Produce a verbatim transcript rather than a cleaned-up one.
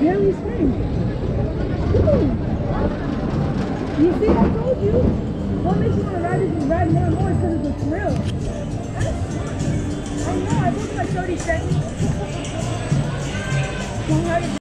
barely swim. You see, I told you. What makes you want to ride it and ride more and more because it's a thrill. I know, I booked like thirty seconds.